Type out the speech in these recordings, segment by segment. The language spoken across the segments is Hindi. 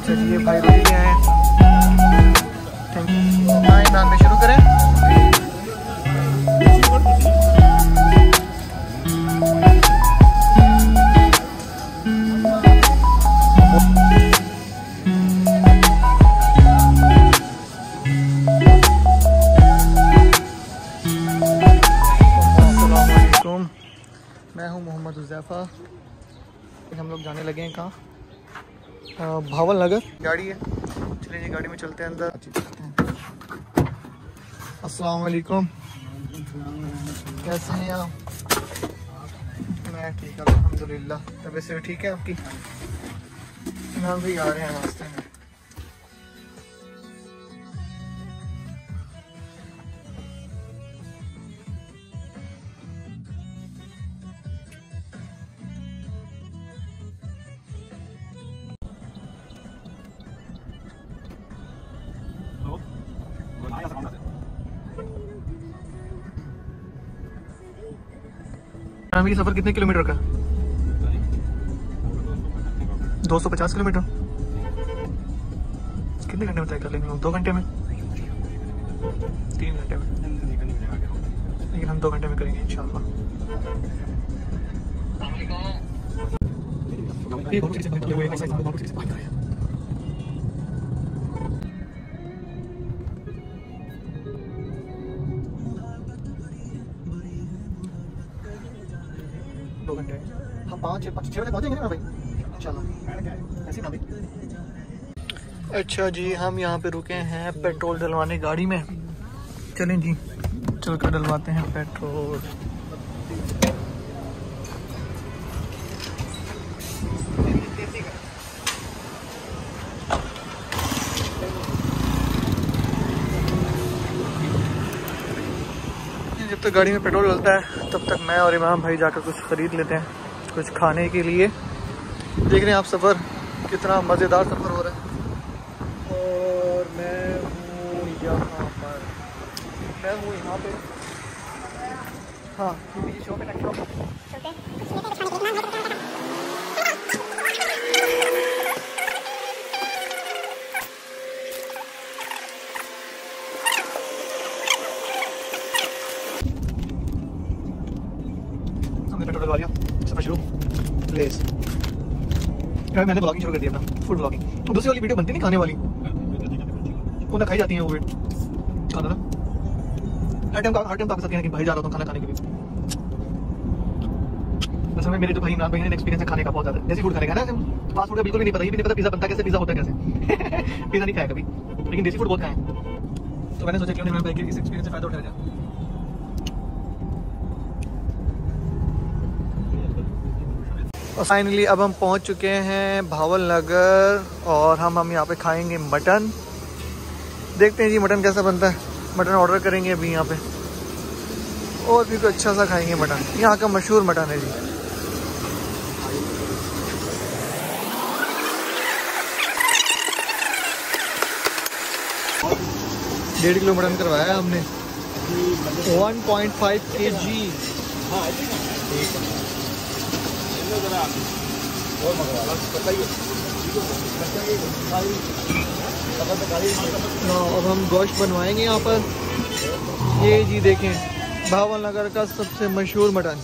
अच्छा जी, ये भाई रोटी ले आए हैं। Thank you. हाँ इमरान भाई, शुरू करें। अस्सलामुअलैकुम, मैं हूँ मोहम्मद हुज़ैफ़ा। हम लोग जाने लगे हैं कहाँ? भावल नगर। गाड़ी है, चलिए जी गाड़ी में चलते हैं अंदर। अस्सलाम वालेकुम, कैसे हैं आप? मैं ठीक हूँ अल्हम्दुलिल्लाह। तबीयत से ठीक है आपकी? हम भी आ रहे हैं रास्ते में। ये सफ़र कितने किलोमीटर का? 250 किलोमीटर। कितने घंटे में तय कर लेंगे हम? 2 घंटे में, 3 घंटे में, लेकिन हम 2 घंटे में करेंगे इंशाल्लाह। हम 5-6 बजे पहुँचेंगे ना भाई इंशाल्लाह, ऐसी ना भाई। अच्छा जी, हम यहाँ पे रुके हैं पेट्रोल डलवाने गाड़ी में। चलें जी, चलकर डलवाते हैं पेट्रोल। जब तक गाड़ी में पेट्रोल डलता है तब तक मैं और इमाम भाई जाकर कुछ ख़रीद लेते हैं, कुछ खाने के लिए। देख रहे हैं आप सफ़र कितना मज़ेदार सफ़र हो रहा है। और मैं हूँ यहाँ पे, हाँ शॉप है। हमने पेट्रोल डलवा लिया, सफ़र शुरू। प्लेस मैंने ब्लॉगिंग शुरू कर दिया अपना, फूड ब्लॉगिंग। तो दूसरी वाली वीडियो बनती नहीं खाने वाली, वो ना खाई जाती है वो खाना ना। हर टाइम तो आप सकते हैं कि भाई जा रहा हूँ खाना खाने के लिए। असल में मेरे जो भाई इमरान भाई ने एक्सपीरियंस है खाने का बहुत ज़्यादा, देसी फूड खाने का ना। फास्ट फूड का बिल्कुल भी नहीं पता, ये भी नहीं पता पिज़्ज़ा बनता कैसे, पिज़्ज़ा होता कैसे। पिज़्ज़ा नहीं खाया कभी, लेकिन देसी फूड बहुत खाए। तो मैंने सोचा कि इमरान भाई के इस एक्सपीरियंस से फ़ायदा उठाया जाए। और फाइनली अब हम पहुंच चुके हैं भावल नगर और हम यहाँ पे खाएंगे मटन। देखते हैं जी मटन कैसा बनता है। मटन ऑर्डर करेंगे अभी यहाँ पे, और भी कुछ अच्छा सा खाएंगे मटन। यहाँ का मशहूर मटन है जी। डेढ़ किलो मटन करवाया है हमने, 1.5 kg। अब हम गोश्त बनवाएंगे यहाँ पर। ये जी देखें, भावल नगर का सबसे मशहूर मटन।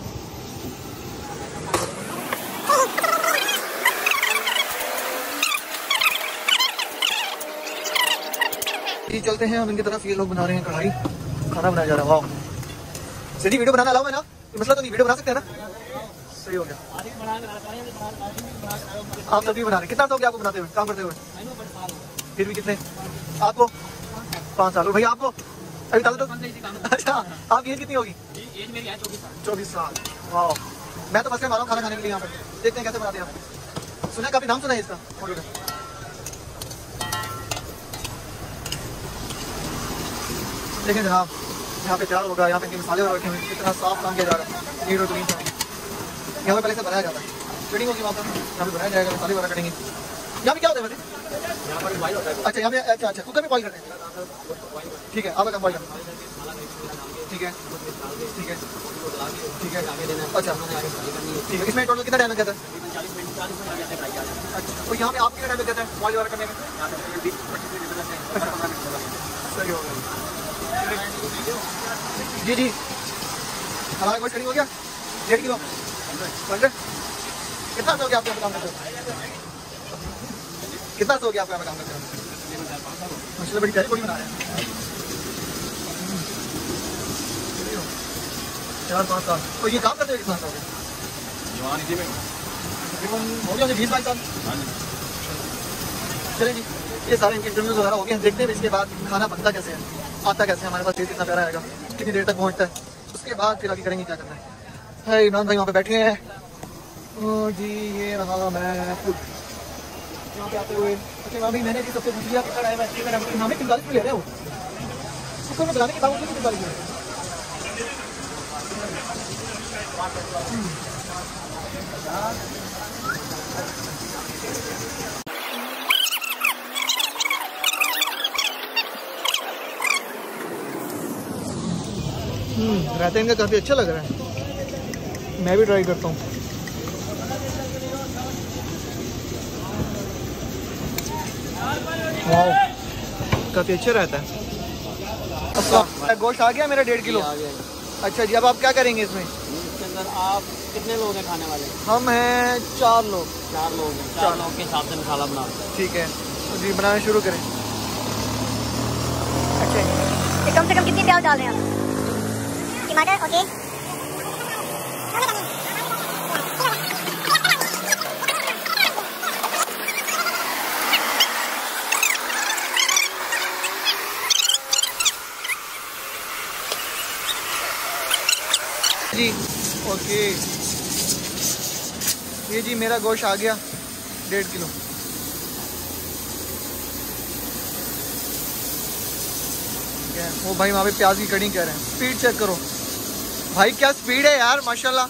ये चलते हैं हम इनकी तरफ। ये लोग बना रहे हैं कढ़ाई, खाना बनाया जा रहा है। वाह, सीधी वीडियो बनाना अलाउ है ना? मसला तो नहीं, वीडियो बना सकते हैं ना? सही हो गया। आप सब्जी बना रहे, कितना हो गया आपको बनाते हुए, काम करते हुए? फिर भी कितने? आपको 5 साल। भैया आपको अभी ताला तो? अच्छा, आपकी एज कितनी होगी? एज मेरी है 24 साल। वाह, मैं तो फर्स्ट टाइम आ रहा हूँ खाना खाने के लिए यहाँ पर। देखते हैं कैसे बनाते हैं आप। सुना, काफी नाम सुना है इसका। देखें जनाब, यहाँ पे तैयार होगा, यहाँ पे मसाले रखे हुए, कितना साफ काम किया जा रहा है। नीट और क्लीन सा यहाँ पे पहले से बनाया जाता है। कटिंग होगी वहाँ पर, यहाँ पे बनाया जाएगा, मसाले वगैरह कटेंगे। यहाँ पे क्या होता है वैसे? यहाँ पर बॉयल होता है। अच्छा, यहाँ पे अच्छा कुकर में बॉयल करते हैं। ठीक है, आपका काम बॉयल करना। ठीक है ठीक है ठीक है, अच्छा ठीक है। इसमें टोटल कितना टाइम लग जाता है? अच्छा तो यहाँ पे आप कितना टाइम लग जाता है मॉल वगैरह करने में? सही हो गया जी जी। हमारा गोश्त कटिंग हो गया 1.5 किलो 100। कितना हो गया आपके यहाँ काम करते हो? कितना हो गया आपके यहाँ काम करते हो? माशाल्लाह बड़ी प्यारी बॉडी बना रहे हैं। 4-5 साल। तो ये काम करते हुए कितना साल हो गया? हो गया 20-22 साल। चलिए जी, ये सारे इनके इंटरव्यूज वगैरह हो गए हैं। देखते हैं इसके बाद खाना बनता कैसे है, आता कैसे है, हमारे पास टेस्ट कितना प्यारा आएगा, कितनी देर तक पहुँचता है, उसके बाद फिर आगे करेंगे क्या करना है। इमरान भाई वहाँ पे बैठे हैं। जी ये रहा मैं यहाँ पे आते हुए। अच्छा वहाँ भी मैंने भी सबसे पूछ लिया कितना टाइम है। यहाँ पे 45 मिनट ले रहे हो कुकर में बनाने के बावजूद 45 मिनट। रायता इनका काफ़ी अच्छा लग रहा है, मैं भी ट्राई करता हूँ। वाह काफ़ी अच्छा रहता है। अच्छा गोश्त आ गया मेरा 1.5 किलो। अच्छा जी, अब आप क्या करेंगे इसमें? इसके अंदर आप कितने लोग हैं खाने वाले? हम हैं 4 लोग। 4 लोग हैं। 4 लोग के हिसाब से मसाला बना। ठीक है जी, बनाना शुरू करें। अच्छा तो कम से कम कितनी प्याज डाल रहे हैं आप? टमाटर ओके। जी ओके, ये जी मेरा गोश्त आ गया 1.5 किलो। वो भाई वहाँ पे प्याज की कटिंग कर रहे हैं। स्पीड चेक करो भाई, क्या स्पीड है यार माशाल्लाह।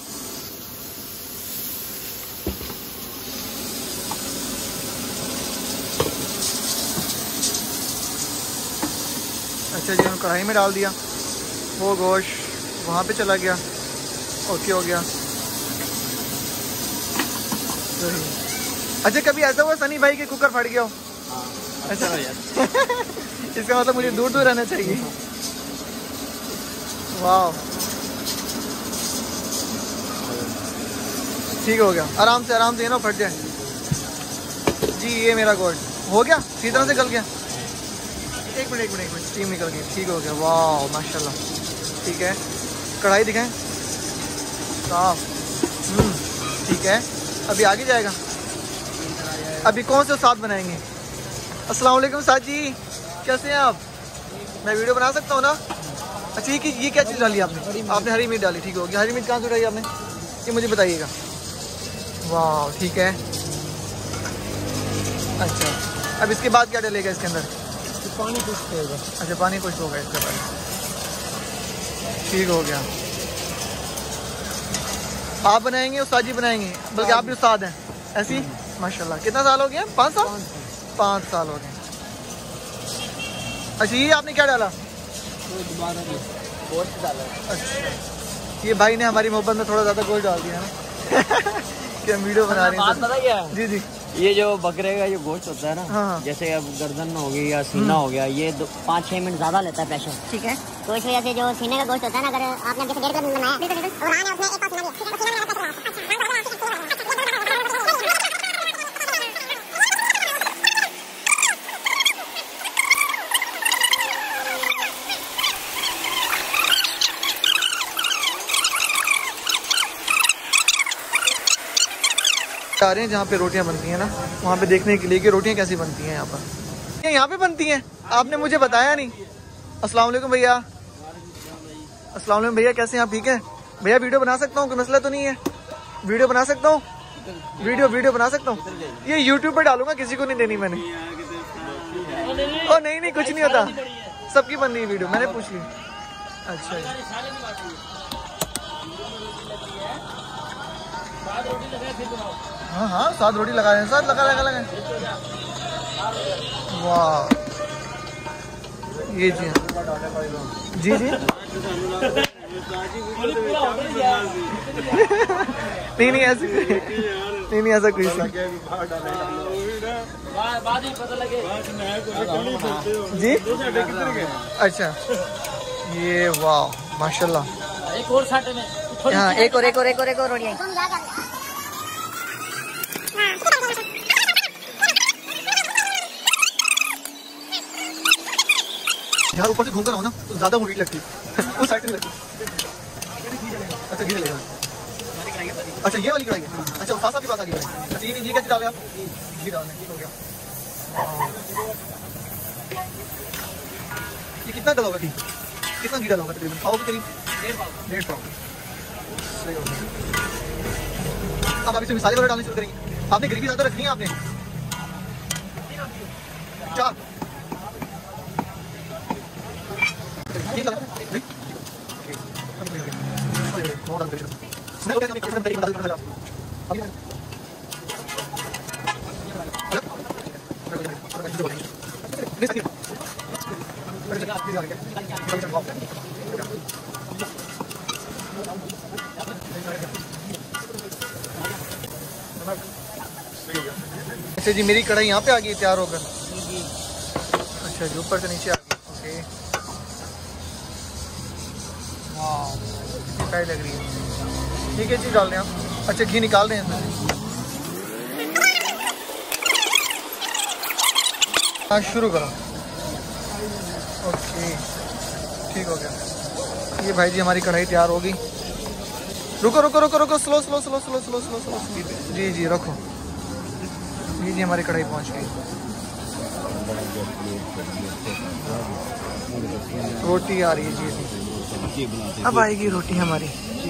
अच्छा जी, हम कढ़ाई में डाल दिया, वो गोश्त वहाँ पे चला गया। ओके हो गया। अच्छा कभी ऐसा हुआ सनी भाई के कुकर फट गया हो? अच्छा इसका मतलब मुझे दूर दूर रहना चाहिए। वाह ठीक हो गया, आराम से ना फट जाए। जी ये मेरा गोश्त हो गया, इसी तरह से गल गया। एक मिनट स्टीम निकल गई, ठीक हो गया। वाह माशाल्लाह, ठीक है। कढ़ाई दिखाएं साफ। ठीक है, अभी आगे जाएगा। अभी कौन से साथ बनाएंगे? अस्सलाम वालेकुम साथ जी, कैसे हैं आप? मैं वीडियो बना सकता हूँ ना? अच्छा ये क्या चीज़ डाली आपने? आपने हरी मिर्च डाली, ठीक हो गया। हरी मिर्च कहाँ से उठाई आपने, ये मुझे बताइएगा। वाह ठीक है। अच्छा अब इसके बाद क्या डलेगा इसके अंदर? पानी खुश्क होगा। अच्छा पानी खुश्क होगा इसके बाद, ठीक हो गया। आप बनाएंगे उस्ताद जी बनाएंगे, बल्कि आप भी उस्ताद हैं ऐसी? माशाल्लाह। कितना साल हो गया? 5 साल? 5 साल हो गए। अच्छा ये आपने क्या डाला? गोश्त डाला। अच्छा ये भाई ने हमारी मोहब्बत में थोड़ा ज़्यादा गोश्त डाल दिया ना कि हम वीडियो बना रहे हैं। बात पता क्या? जी जी, ये जो बकरे का जो गोश्त होता है ना, हाँ। जैसे अब गर्दन हो गई या सीना हो गया, ये 5-6 मिनट ज्यादा लेता है प्रेशर। ठीक है, तो इस वजह से जो सीने का गोश्त होता है ना, अगर आपने जैसे 1.5 किलो बनाया आ रहे हैं जहाँ पे रोटियाँ बनती हैं ना, वहाँ पे देखने के लिए कि रोटियाँ कैसी बनती हैं यहाँ पर। यहाँ पे बनती हैं, आपने मुझे बताया नहीं। अस्सलाम वालेकुम भैया। अस्सलाम वालेकुम भैया, कैसे हैं आप? ठीक है भैया, वीडियो बना सकता हूँ, कोई मसला तो नहीं है? वीडियो बना सकता हूँ? वीडियो बना सकता हूँ? ये यूट्यूब पे डालूंगा, किसी को नहीं देनी मैंने। ओ नहीं कुछ नहीं होता, सबकी बन रही वीडियो, मैंने पूछ ली। अच्छा हाँ 7 रोटी लगा रहे हैं, 7 लगा। वाह ये जी जी नहीं ऐसे नहीं ऐसा कुछ जी। अच्छा ये वाह माशाल्लाह। एक और साटे में हाँ एक और रोटियां। यार ऊपर से घूमकर हो ना तो ज्यादा वो हीट लगती है उस साइड नहीं लगती। अच्छा घी लगेगा। अच्छा ये वाली कढ़ाई है। अच्छा फासा भी पास आ गया। अच्छा ये कैसे डाले आप? घी डालने ठीक हो गया। ये कितना डालोगे घी? कितना घी डालोगे तकरीबन? पाव के करीब 1.5 पाव। सही हो गया। अब आप इसमें मसाले वगैरह डालने शुरू करेंगे। आपने ग्रेवी ज़्यादा रखनी है आपने 4 ठीक है। अच्छा जी मेरी कढ़ाई यहाँ पे आ गई तैयार होकर। अच्छा जी ऊपर से नीचे आ गई। ओके वाह कितनी प्यारी लग रही है। ठीक है जी डाल दें आप। अच्छा घी निकाल रहे हैं इसमें। हाँ शुरू करो। ओके ठीक हो गया। ये भाई जी हमारी कढ़ाई तैयार हो गई। रुको रुको रुको रुको slow slow slow slow slow slow slow जी जी रखो। जी जी हमारी कढ़ाई पहुंच गई। रोटी आ रही है जी जी अब आएगी रोटी हमारी।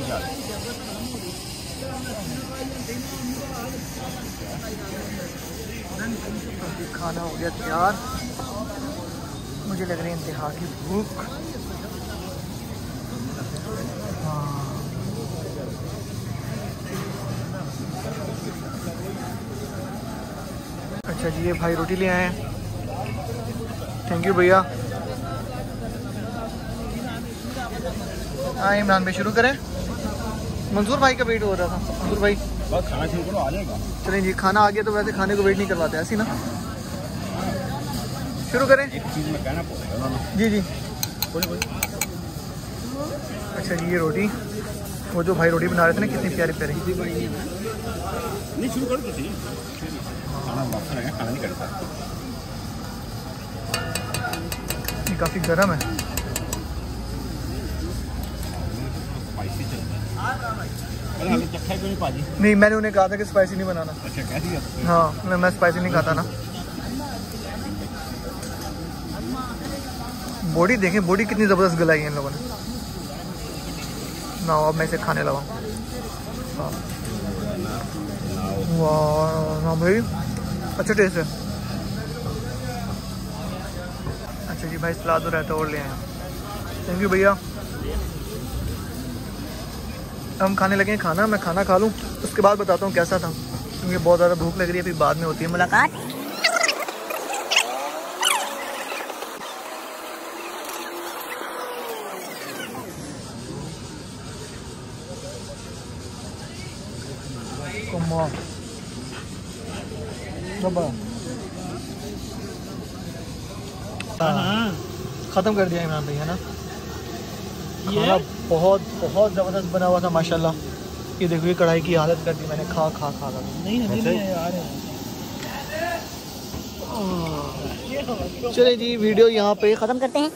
खाना हो गया तैयार। मुझे लग रही है इंतहा की भूख। अच्छा जी ये भाई रोटी ले आए हैं। थैंक यू भैया। हाँ इमरान भाई शुरू करें। मंसूर भाई का वेट हो रहा था। मंसूर भाई बस खाना शुरू करो आ जाएगा। चलें जी खाना आ गया तो वैसे खाने को वेट नहीं करवाते ऐसी ना। शुरू करें। एक चीज़ में कहना पड़ेगा ना। जी जी अच्छा जी ये रोटी वो जो भाई रोटी बना रहे थे ना कितनी प्यारी प्यारी। नहीं शुरू करो तो सही। खाना वापस लगा खाना नहीं करता। ये काफ़ी गर्म है। स्पाइसी चलता है। चक्का क्यों नहीं पाजी? नहीं मैंने उन्हें कहा था कि स्पाइसी नहीं बनाना। अच्छा कह दिया। हाँ मैं स्पाइसी नहीं खाता ना। बॉडी देखें बॉडी कितनी ज़बरदस्त गलाई है इन लोगों ने ना। अब मैं इसे खाने लगा। वाह हाँ भाई अच्छा टेस्ट है। अच्छा जी भाई सलाद और रायता और ले आए। थैंक यू भैया। हम खाने लगे खाना। मैं खाना खा लूँ उसके बाद बताता हूँ कैसा था क्योंकि बहुत ज़्यादा भूख लग रही है। फिर बाद में होती है मुलाकात। खत्म कर दिया इमरान भैया ना। खाना बहुत बहुत ज़बरदस्त बना हुआ था माशाल्लाह। ये देखो ये कढ़ाई की हालत कर दी मैंने खा खा खा कर। नहीं यार चलिए जी वीडियो यहाँ पे ख़त्म करते हैं।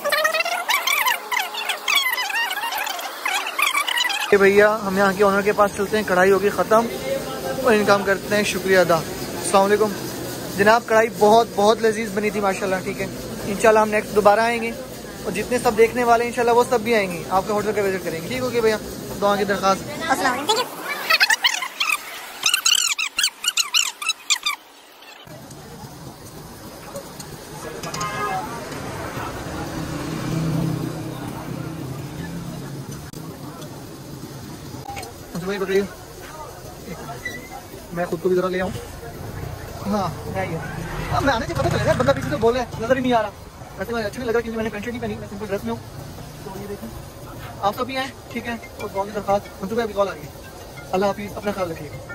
भैया हम यहाँ के ओनर के पास चलते हैं। कढ़ाई होगी ख़त्म और इनकाम करते हैं शुक्रिया अदा। अस्सलाम वालेकुम जनाब। कढ़ाई बहुत बहुत लजीज बनी थी माशाल्लाह। ठीक है इंशाल्लाह हम नेक्स्ट दोबारा आएंगे और जितने सब देखने वाले इंशाल्लाह वो सब भी आएंगे आपके होटल का विजिट करेंगे। ठीक हो गया भैया दुआ की दरख्वास्त। अस्सलाम वालेकुम। भाई मैं खुद को भी जरा ले आऊँ। हाँ अब मैं आने से पता चलेगा बंदा पीछे से बोल रहा है नजर ही नहीं आ रहा। वैसे मुझे अच्छा नहीं लगा क्योंकि मैंने पेंट शर्ट नहीं पहनी मैं सिंपल ड्रेस में हूँ। तो ये देखें आप सब भी आए, ठीक है। और बहुत की दरखास्त मंसूबा अभी कॉल आ रही है। अल्लाह हाफिज़, अपना ख्याल रखिए।